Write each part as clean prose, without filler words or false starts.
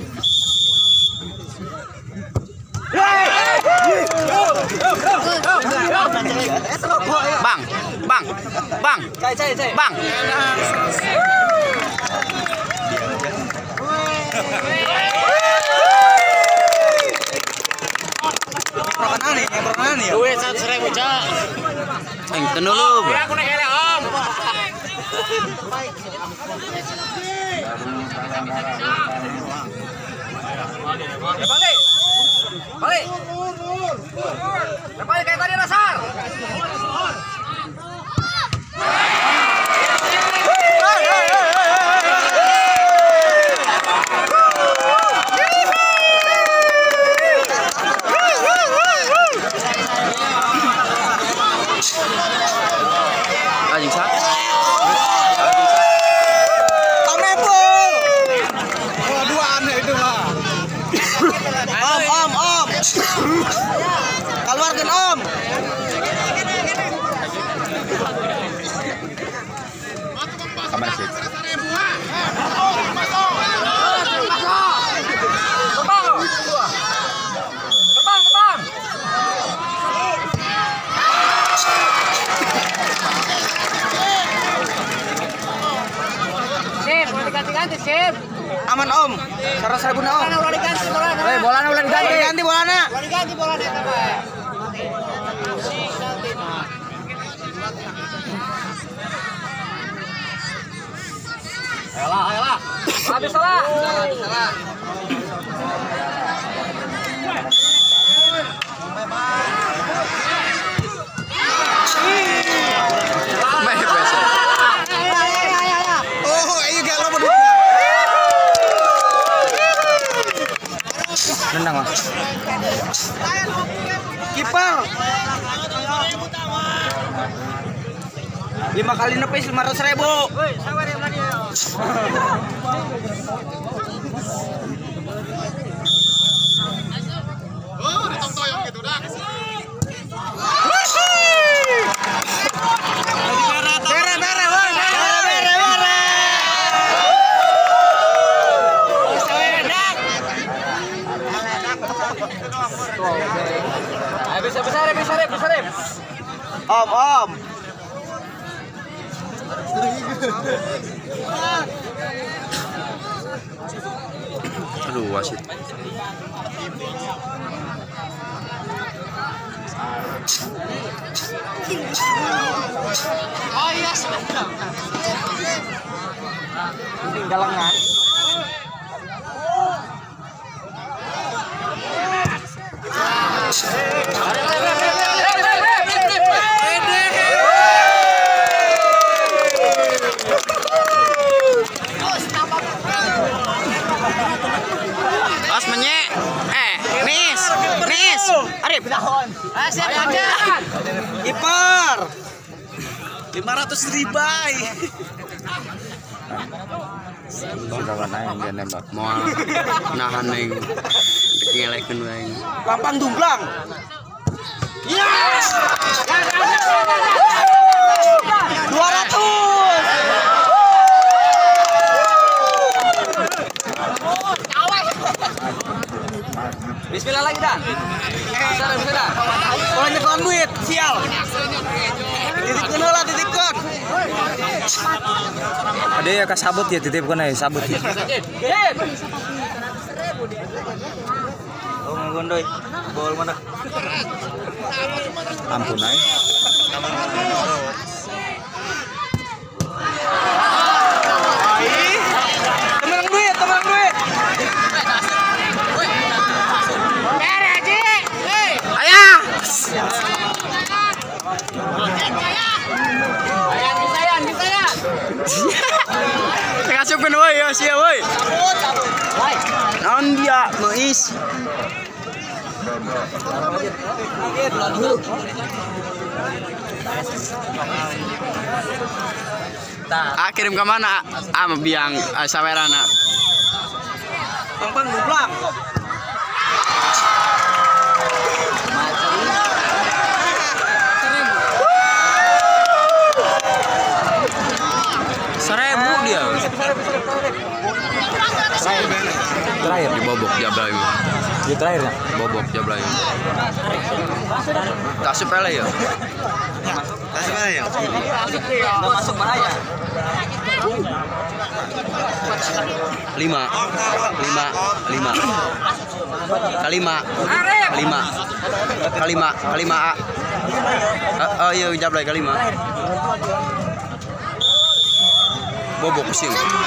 Bang. Perkenalan nih ya. Duit 100.000 cak. Enten dulu. Aku naik ele om. Balik. Balik kayak tadi Nasar. Anjing sak. Duaan itu mah. Om. Keluarkan om. Kapan sih? Terbang. Sip, boleh diganti-ganti sip. Aman om. 100.000 na om. Boleh diganti bolanya. Bolanya udah diganti. Ganti bolanya. Boleh diganti bolanya tambah. Ayolah. Habis salah. Nendang mas. Kiper. 5 kali nepis 500.000. Besar. Om. Aduh wasit. Oh iya sebentar. Galengan. As menyek. Nis. Arif. Siap lanjut. Kiper. 500.000. Sudah warna yang dia nembak. Mau nahan yang ngelekin wae. Lampang dumblang. Yes! 200. Bismillah lagi dah. Bisa dah. Kalau nyekolan duit, sial. Titipkan. Ada ya kasabut ya titipkan aja sabut. Oh ngondoi. Bol mana? Ampun aja. Temenang duit. Ayah. Kasupin woi ya sia woi. Non dia meis. Kirim ke mana? Biang sawerana. Lampang dumblang. Seribu dia. terakhir. Di bobok Jablayu. Di terakhirnya. Bobok Jablayu. Tak sepele ya. Tak sepele ya. Nggak masuk bahaya. 5 kalima A. Oh iya Jablayu kalima. Bobok pusing.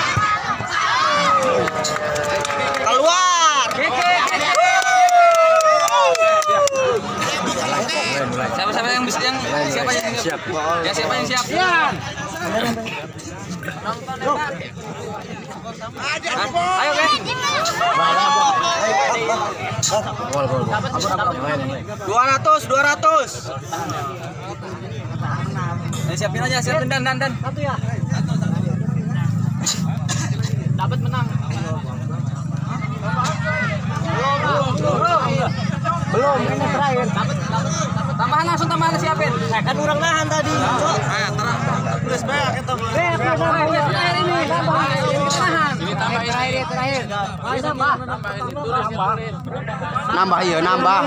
Keluar. Siapa yang bisa siapa yang siap? Ya siapa yang siap? Ayo Be. 200. Siapin aja, siapin dan. Satu ya. Dapat menang. Belum, ini terakhir. Tambahan langsung siapin. Kan kurang nahan tadi. Terus banyak kita. Terakhir ini. Ini terakhir. Nambah iya, nambah.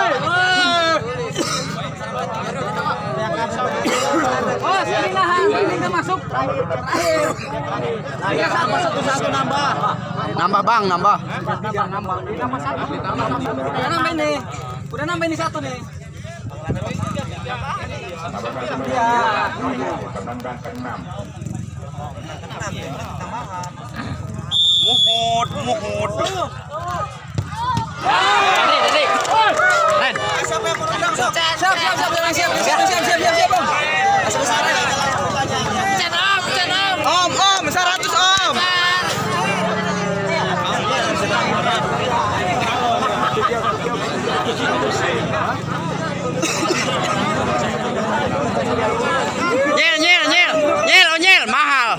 Oh, sini nahan, ini masuk. Terakhir. Ayo sama 1-1 nambah. Nambah Bang, nambah. Udah nambah ini 1 nih. Muhud. Siap. Om, 100 Om. Nyel, mahal.